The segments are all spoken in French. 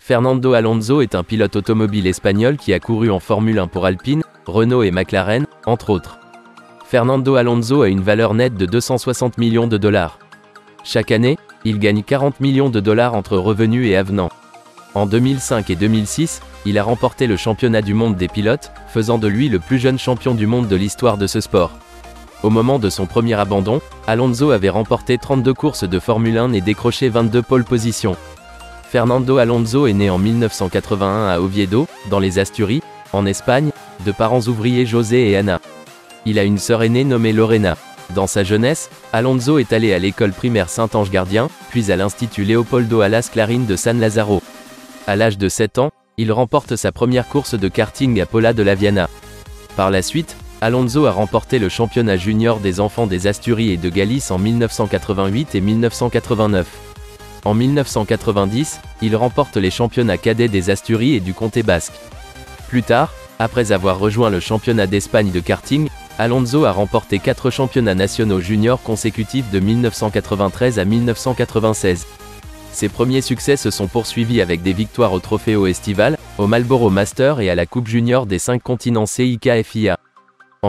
Fernando Alonso est un pilote automobile espagnol qui a couru en Formule 1 pour Alpine, Renault et McLaren, entre autres. Fernando Alonso a une valeur nette de 260 millions de dollars. Chaque année, il gagne 40 millions de dollars entre revenus et avenants. En 2005 et 2006, il a remporté le championnat du monde des pilotes, faisant de lui le plus jeune champion du monde de l'histoire de ce sport. Au moment de son premier abandon, Alonso avait remporté 32 courses de Formule 1 et décroché 22 pole positions. Fernando Alonso est né en 1981 à Oviedo, dans les Asturies, en Espagne, de parents ouvriers José et Ana. Il a une sœur aînée nommée Lorena. Dans sa jeunesse, Alonso est allé à l'école primaire Saint-Ange-Gardien, puis à l'Institut Leopoldo Alas Clarín de San Lázaro. À l'âge de 7 ans, il remporte sa première course de karting à Pola de la Viana. Par la suite, Alonso a remporté le championnat junior des enfants des Asturies et de Galice en 1988 et 1989. En 1990, il remporte les championnats cadets des Asturies et du Comté basque. Plus tard, après avoir rejoint le championnat d'Espagne de karting, Alonso a remporté 4 championnats nationaux juniors consécutifs de 1993 à 1996. Ses premiers succès se sont poursuivis avec des victoires au Trofeo Estival, au Marlboro Master et à la Coupe junior des 5 continents CIK-FIA. En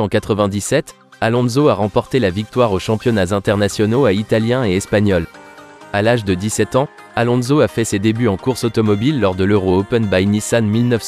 1997, Alonso a remporté la victoire aux championnats internationaux à italien et espagnol. À l'âge de 17 ans, Alonso a fait ses débuts en course automobile lors de l'Euro Open by Nissan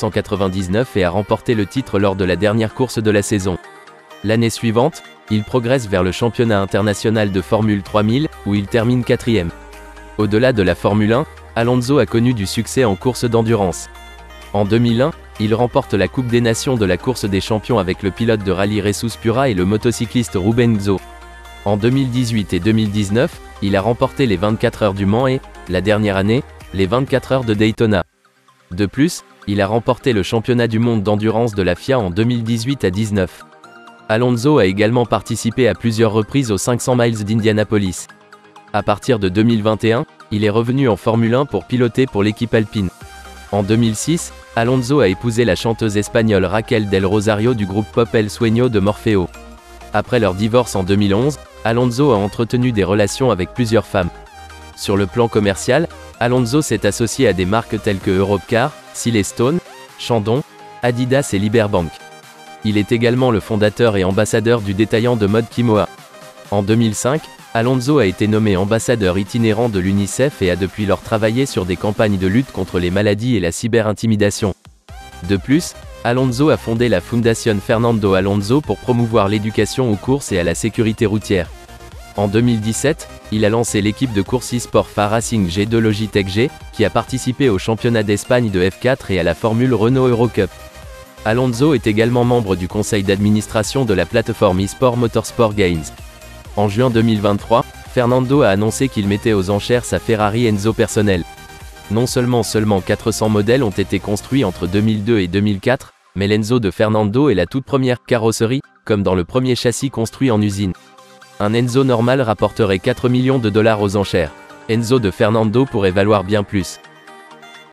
1999 et a remporté le titre lors de la dernière course de la saison. L'année suivante, il progresse vers le championnat international de Formule 3000, où il termine 4e. Au-delà de la Formule 1, Alonso a connu du succès en course d'endurance. En 2001, il remporte la Coupe des Nations de la course des champions avec le pilote de rallye Jesus Pura et le motocycliste Ruben Gzo. En 2018 et 2019, il a remporté les 24 heures du Mans et, la dernière année, les 24 heures de Daytona. De plus, il a remporté le championnat du monde d'endurance de la FIA en 2018 à 19. Alonso a également participé à plusieurs reprises aux 500 miles d'Indianapolis. À partir de 2021, il est revenu en Formule 1 pour piloter pour l'équipe Alpine. En 2006, Alonso a épousé la chanteuse espagnole Raquel del Rosario du groupe pop El Sueño de Morfeo. Après leur divorce en 2011, Alonso a entretenu des relations avec plusieurs femmes. Sur le plan commercial, Alonso s'est associé à des marques telles que Europcar, Silestone, Chandon, Adidas et Liberbank. Il est également le fondateur et ambassadeur du détaillant de mode Kimoa. En 2005, Alonso a été nommé ambassadeur itinérant de l'UNICEF et a depuis lors travaillé sur des campagnes de lutte contre les maladies et la cyberintimidation. De plus, Alonso a fondé la Fundación Fernando Alonso pour promouvoir l'éducation aux courses et à la sécurité routière. En 2017, il a lancé l'équipe de course e-sport FA Racing G2 Logitech G, qui a participé au championnat d'Espagne de F4 et à la Formule Renault Eurocup. Alonso est également membre du conseil d'administration de la plateforme e-sport Motorsport Games. En juin 2023, Fernando a annoncé qu'il mettait aux enchères sa Ferrari Enzo personnelle. Non seulement 400 modèles ont été construits entre 2002 et 2004, mais l'Enzo de Fernando est la toute première carrosserie, comme dans le premier châssis construit en usine. Un Enzo normal rapporterait 4 millions de dollars aux enchères. Enzo de Fernando pourrait valoir bien plus.